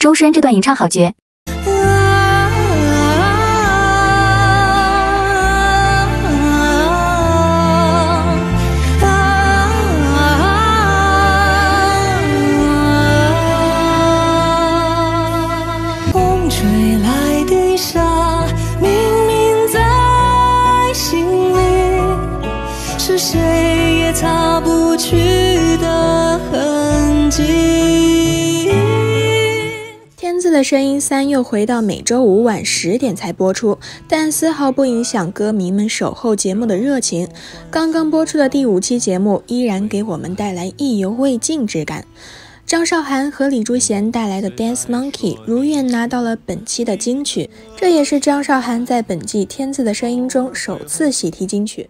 周深这段吟唱好绝。 风吹来的沙，明明在心里，是谁也擦不去的痕迹。 天赐的声音3又回到每周五晚10点才播出，但丝毫不影响歌迷们守候节目的热情。刚刚播出的第5期节目依然给我们带来意犹未尽之感。张韶涵和李珠贤带来的 Dance Monkey 如愿拿到了本期的金曲，这也是张韶涵在本季天赐的声音中首次喜提金曲。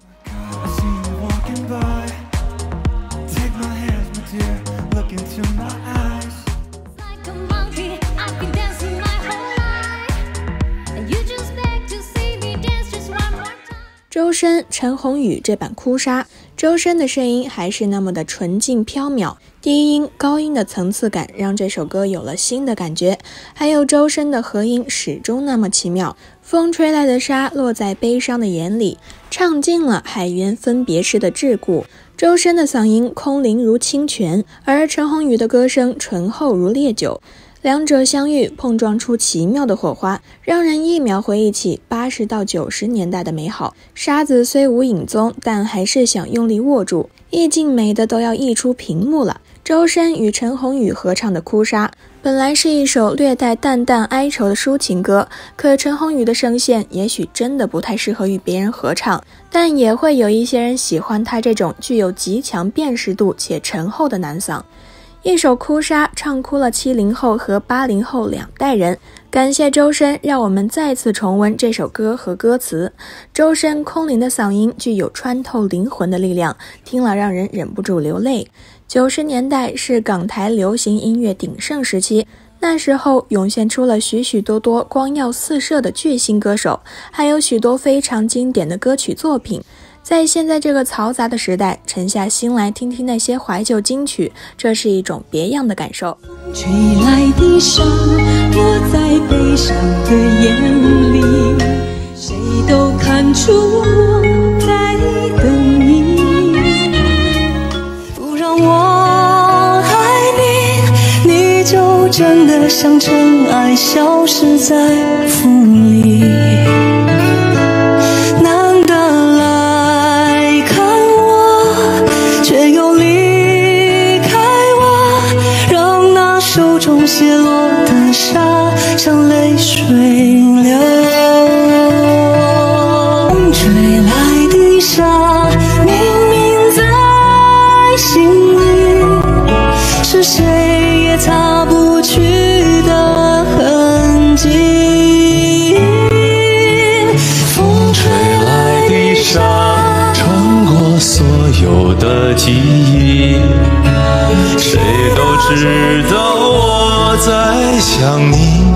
周深、陈鸿宇这版哭砂，周深的声音还是那么的纯净飘渺，低音高音的层次感让这首歌有了新的感觉，还有周深的和音始终那么奇妙。风吹来的沙落在悲伤的眼里，唱尽了海源分别时的桎梏。周深的嗓音空灵如清泉，而陈鸿宇的歌声醇厚如烈酒，两者相遇，碰撞出奇妙的火花，让人一秒回忆起80到90年代的美好。沙子虽无影踪，但还是想用力握住，意境美的都要溢出屏幕了。周深与陈鸿宇合唱的《哭砂》本来是一首略带淡淡哀愁的抒情歌，可陈鸿宇的声线也许真的不太适合与别人合唱，但也会有一些人喜欢他这种具有极强辨识度且醇厚的男嗓。一首哭砂唱哭了70后和80后2代人，感谢周深让我们再次重温这首歌和歌词。周深空灵的嗓音具有穿透灵魂的力量，听了让人忍不住流泪。90年代是港台流行音乐鼎盛时期，那时候涌现出了许许多多光耀四射的巨星歌手，还有许多非常经典的歌曲作品。在现在这个嘈杂的时代，沉下心来听听那些怀旧金曲，这是一种别样的感受。 吹来的沙落在悲伤的眼里，谁都看出我在等你，不让我爱你，你就真的像尘埃消失在风里。泻落的沙像泪水流，风吹来的沙明明在心里，是谁也擦不去的痕迹。风吹来的沙穿过所有的记忆，谁都知道我在想你。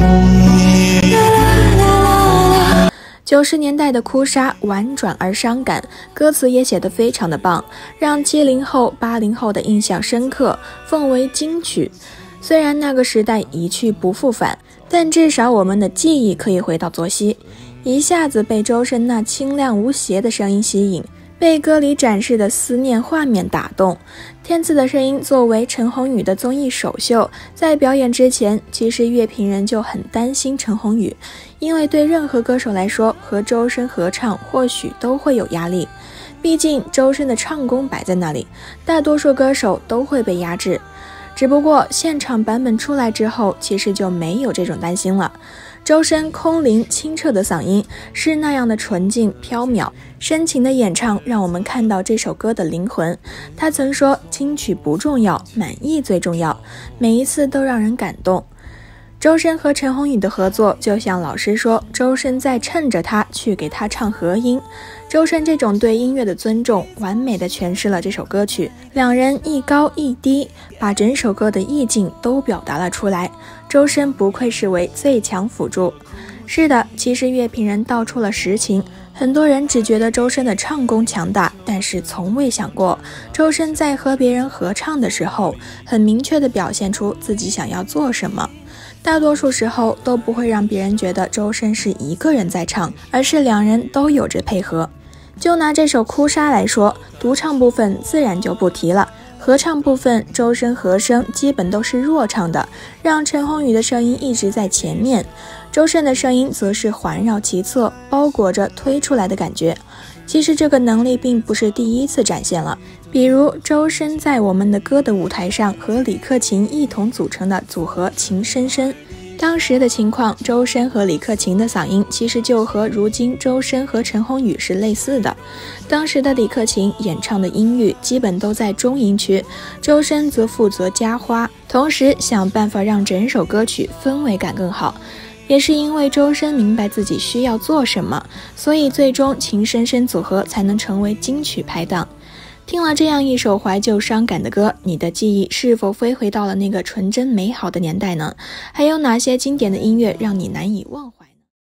90年代的哭砂婉转而伤感，歌词也写得非常的棒，让70后、80后的印象深刻，奉为金曲。虽然那个时代一去不复返，但至少我们的记忆可以回到昨昔，一下子被周深那清亮无邪的声音吸引，被歌里展示的思念画面打动。天赐的声音作为陈鸿宇的综艺首秀，在表演之前，其实乐评人就很担心陈鸿宇，因为对任何歌手来说，和周深合唱或许都会有压力。毕竟周深的唱功摆在那里，大多数歌手都会被压制。只不过现场版本出来之后，其实就没有这种担心了。周深空灵清澈的嗓音是那样的纯净飘渺，深情的演唱让我们看到这首歌的灵魂。他曾说，金曲不重要，满意最重要，每一次都让人感动。周深和陈鸿宇的合作，就像老师说，周深在趁着他去给他唱和音。周深这种对音乐的尊重，完美的诠释了这首歌曲。两人一高一低，把整首歌的意境都表达了出来。周深不愧是为最强辅助。是的，其实乐评人道出了实情，很多人只觉得周深的唱功强大，但是从未想过，周深在和别人合唱的时候，很明确地表现出自己想要做什么。 大多数时候都不会让别人觉得周深是一个人在唱，而是两人都有着配合。就拿这首《哭砂》来说，独唱部分自然就不提了，合唱部分周深和声基本都是弱唱的，让陈鸿宇的声音一直在前面，周深的声音则是环绕其侧，包裹着推出来的感觉。其实这个能力并不是第一次展现了，比如周深在《我们的歌》的舞台上和李克勤一同组成的组合情深深。当时的情况，周深和李克勤的嗓音其实就和如今周深和陈鸿宇是类似的。当时的李克勤演唱的音域基本都在中音区，周深则负责加花，同时想办法让整首歌曲氛围感更好。也是因为周深明白自己需要做什么，所以最终情深深组合才能成为金曲拍档。听了这样一首怀旧伤感的歌，你的记忆是否飞回到了那个纯真美好的年代呢？还有哪些经典的音乐让你难以忘怀？